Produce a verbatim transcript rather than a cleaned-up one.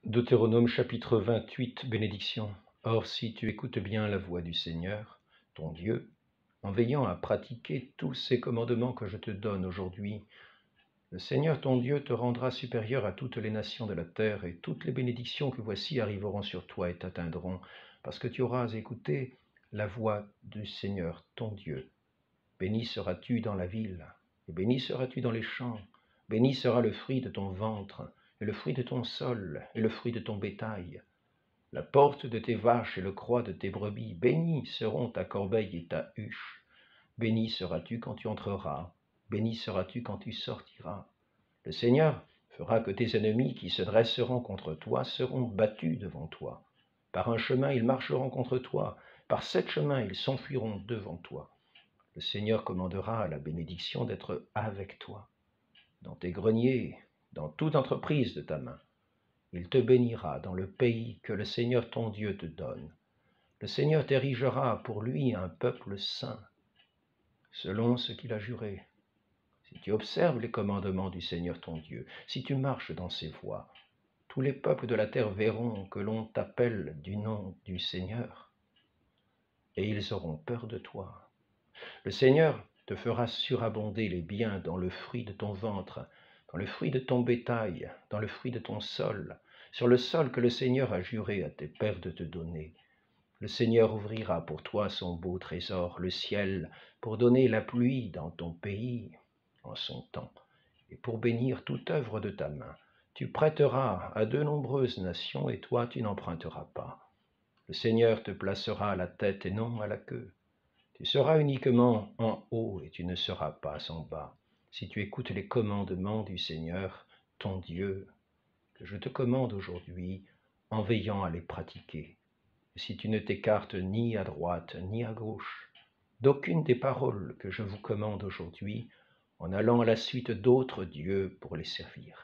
Deutéronome chapitre vingt-huit, bénédiction. Or, si tu écoutes bien la voix du Seigneur, ton Dieu, en veillant à pratiquer tous ces commandements que je te donne aujourd'hui, le Seigneur ton Dieu te rendra supérieur à toutes les nations de la terre, et toutes les bénédictions que voici arriveront sur toi et t'atteindront, parce que tu auras écouté la voix du Seigneur ton Dieu. Béni seras-tu dans la ville, et béni seras-tu dans les champs, béni sera le fruit de ton ventre, et le fruit de ton sol, et le fruit de ton bétail. La porte de tes vaches et le croix de tes brebis, bénis seront ta corbeille et ta huche. Béni seras-tu quand tu entreras, béni seras-tu quand tu sortiras. Le Seigneur fera que tes ennemis qui se dresseront contre toi seront battus devant toi. Par un chemin ils marcheront contre toi, par sept chemins ils s'enfuiront devant toi. Le Seigneur commandera à la bénédiction d'être avec toi, dans tes greniers, dans toute entreprise de ta main. Il te bénira dans le pays que le Seigneur ton Dieu te donne. Le Seigneur t'érigera pour lui un peuple saint, selon ce qu'il a juré. Si tu observes les commandements du Seigneur ton Dieu, si tu marches dans ses voies, tous les peuples de la terre verront que l'on t'appelle du nom du Seigneur, et ils auront peur de toi. Le Seigneur te fera surabonder les biens dans le fruit de ton ventre, dans le fruit de ton bétail, dans le fruit de ton sol, sur le sol que le Seigneur a juré à tes pères de te donner. Le Seigneur ouvrira pour toi son beau trésor, le ciel, pour donner la pluie dans ton pays en son temps, et pour bénir toute œuvre de ta main. Tu prêteras à de nombreuses nations, et toi tu n'emprunteras pas. Le Seigneur te placera à la tête et non à la queue. Tu seras uniquement en haut et tu ne seras pas en bas, si tu écoutes les commandements du Seigneur, ton Dieu, que je te commande aujourd'hui, en veillant à les pratiquer. Et si tu ne t'écartes ni à droite ni à gauche d'aucune des paroles que je vous commande aujourd'hui, en allant à la suite d'autres dieux pour les servir.